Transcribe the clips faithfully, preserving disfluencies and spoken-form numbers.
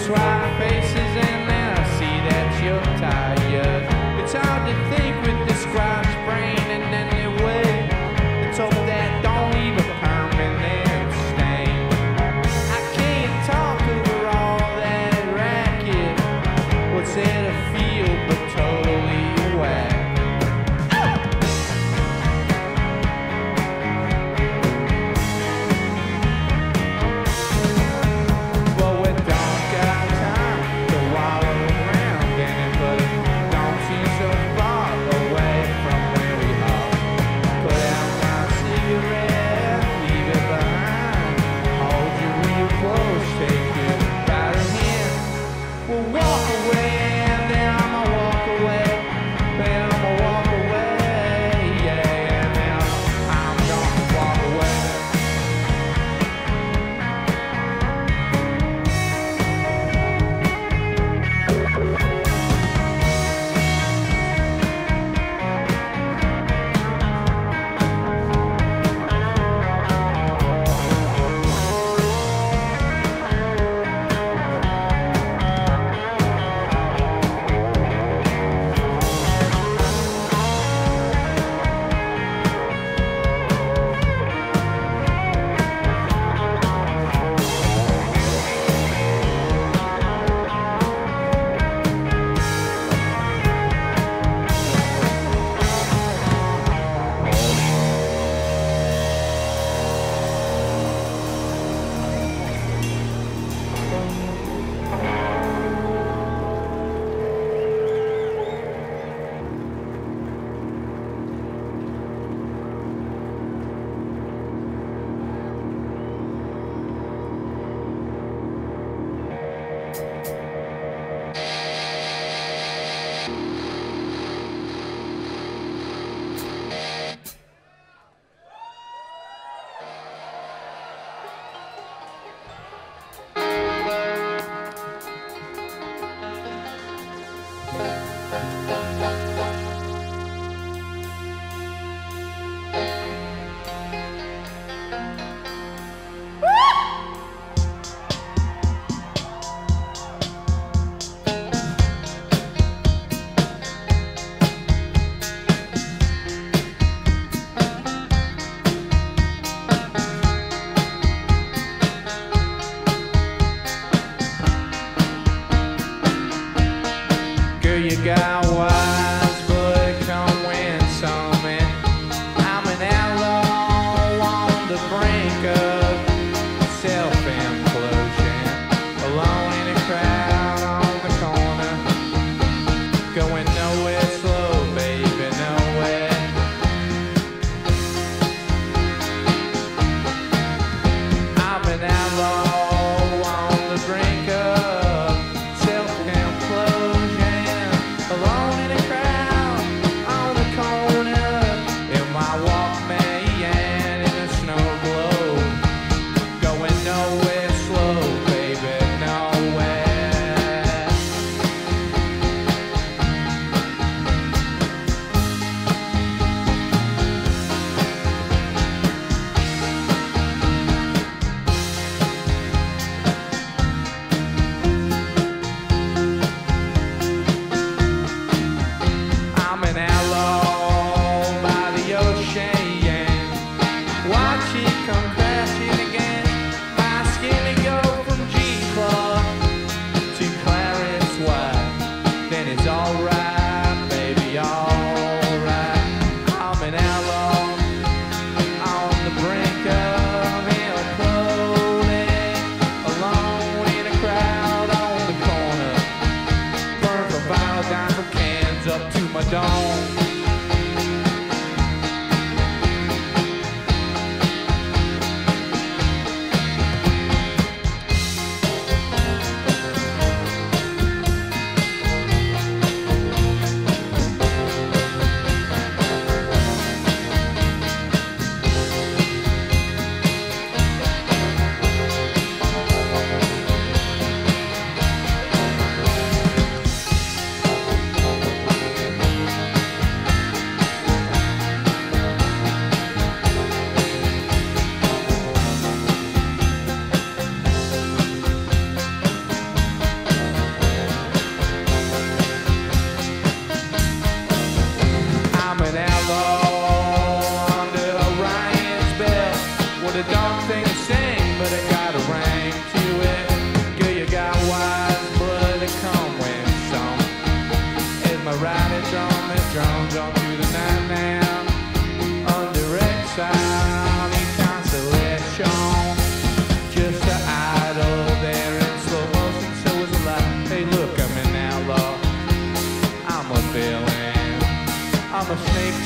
swap faces and then I see that you're tired. It's hard to think with this scratch brain in any way. Let's hope that don't leave a permanent stain. I can't talk over all that racket. What's there to feel but totally whack? Well, we don't got time.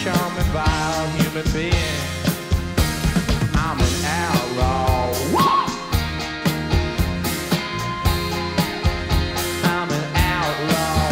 charming, vile human being. I'm an outlaw. I'm an outlaw.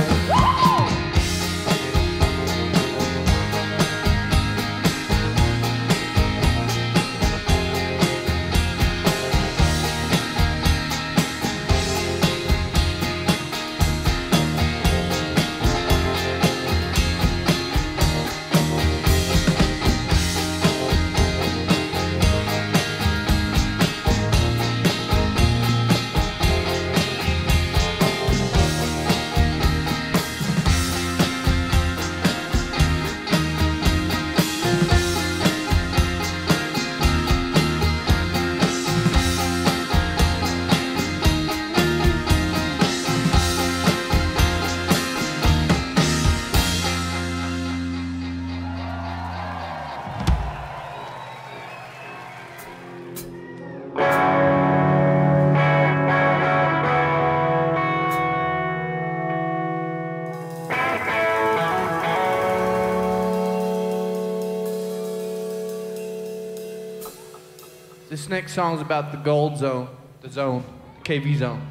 This next song's about the gold zone, the zone, the K V zone.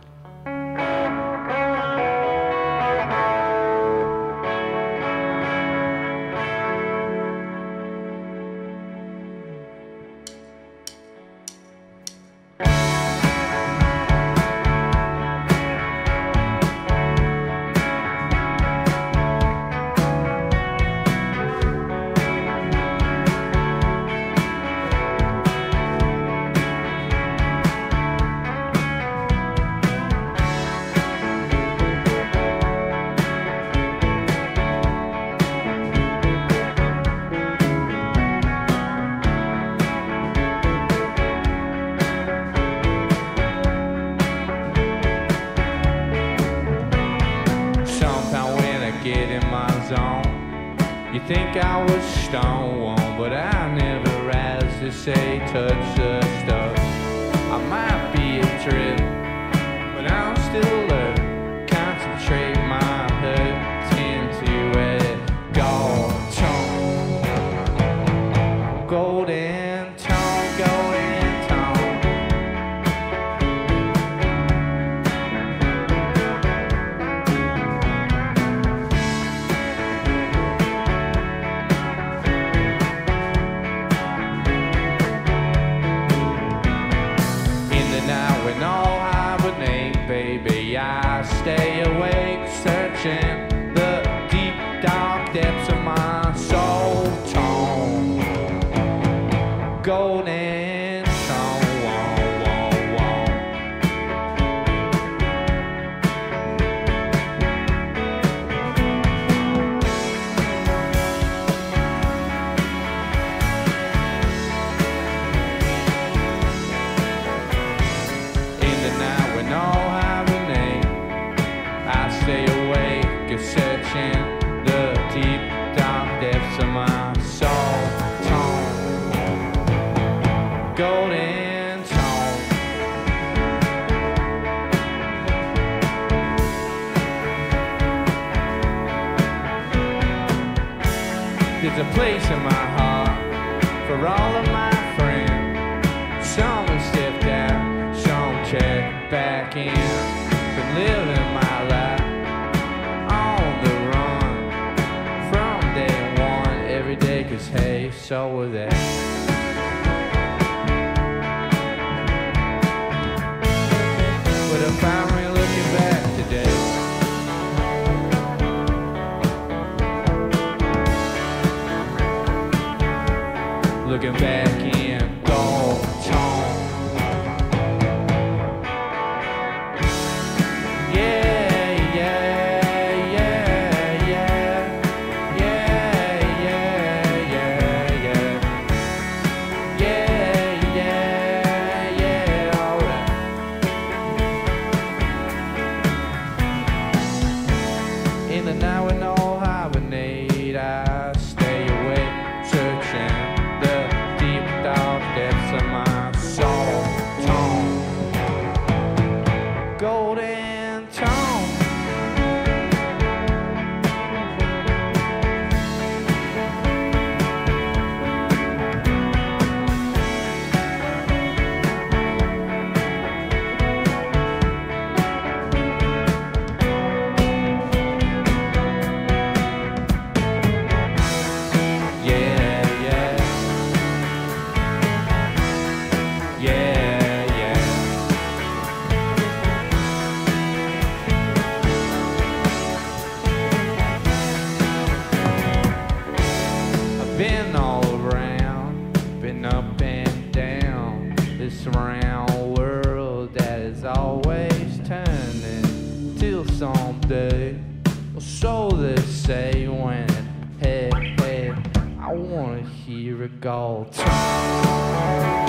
Think I was stone, but I never, as they say, touch the stuff. I might be a trip, but I'm still alert. Concentrate my hurt into a gold tone, golden tone, golden tone. I stay awake, searching the deep, dark depths of my soul tone, golden tone, whoa, whoa, whoa. In the night when all stay awake, searching the deep, dark depths of my soul tone, golden tone. There's a place in my heart for all of my friends. Some have stepped out, some checked back in, been living my life every day, 'cause hey, so were they. But I'm finally looking back today. Looking back in gold tone. round world that is always turning till someday, or so they say when hey, hey, I wanna hear a Goldtone.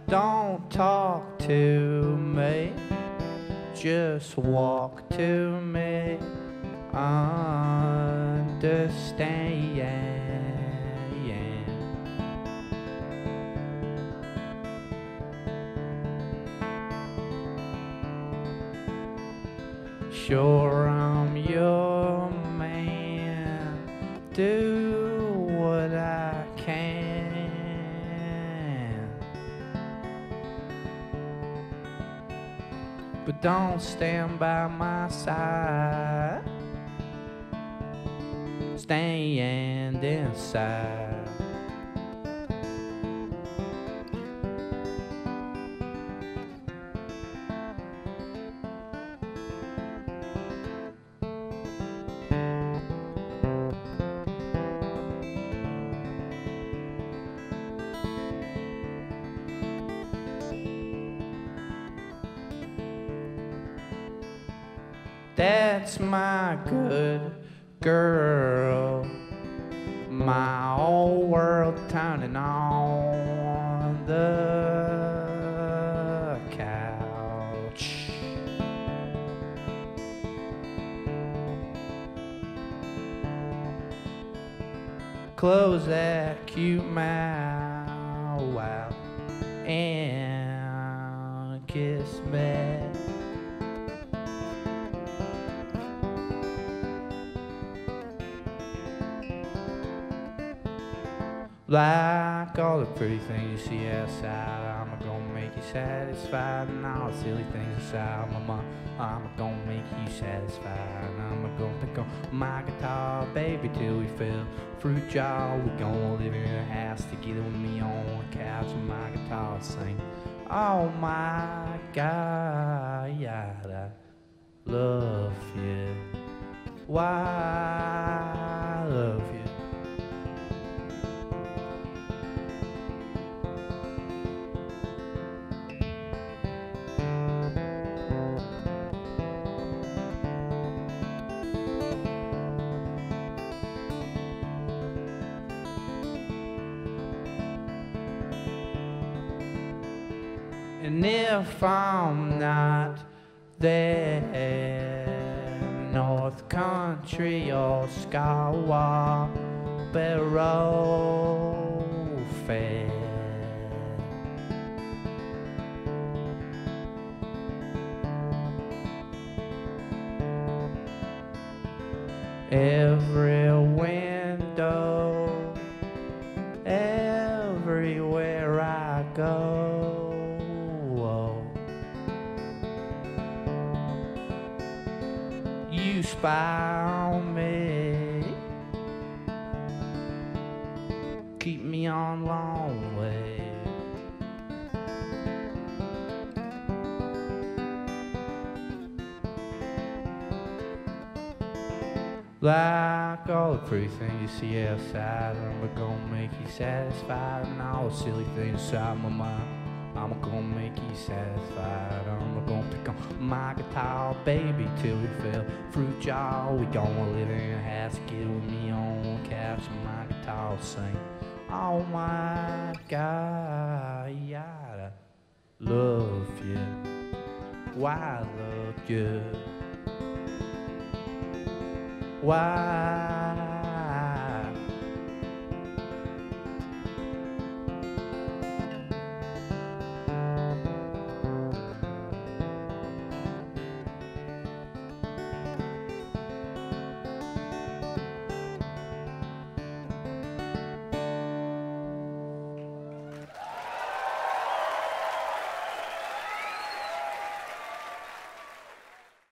Don't talk to me, just walk to me. Understand. Sure, I'm your man. Do what I can, but don't stand by my side. Stand inside. That's my good girl, my whole world turning on the couch. Close that cute mouth out and kiss me. Like all the pretty things you see outside, I'm gonna make you satisfied. And all the silly things inside, mama, I'm gonna make you satisfied. And I'm gonna pick up my guitar, baby, till we fill fruit jar. We gonna live in a house together with me on the couch and my guitar sing. Oh my God, yeah, I love you. Why I love you. And if I'm not there, North Country or Scarborough Fair, every window, everywhere I go, you spy on me, keep me on long way. Like all the pretty things you see outside, I'm gonna make you satisfied. And all the silly things inside my mind, I'm gonna make you satisfied. I'm gonna pick up my guitar, baby, till we fill fruit jar. We gonna live in a house, get with me on the couch, and my guitar sing. Oh my God, yeah, I love you. Why I love you. Why